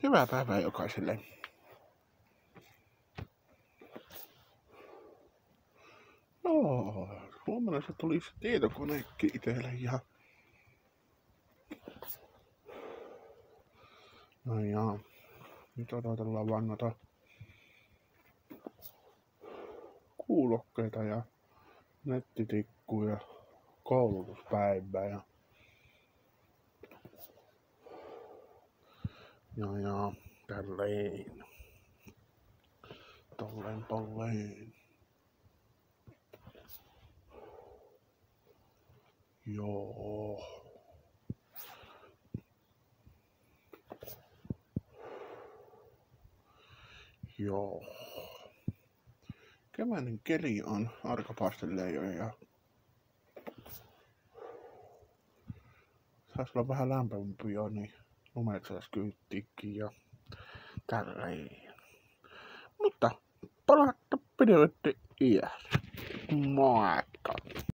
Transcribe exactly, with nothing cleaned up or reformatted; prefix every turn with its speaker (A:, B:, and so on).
A: Hyvää päivää jokaiselle. Joo, huomenna se tuli se tietokonekin itselle ja... No ja, nyt odotellaan vaan noita kuulokkeita ja nettitikkuja, koulutuspäivää ja... Ja ja, tälleen. Tolleen tolleen. Joo. Joo. Keväinen keli on arkapastelleen jo ja saisi olla vähän lämpimämpi jo, niin lumet sais kyyttiikin ja tälleen. Mutta palatta pidemmätti iässä. Moikka!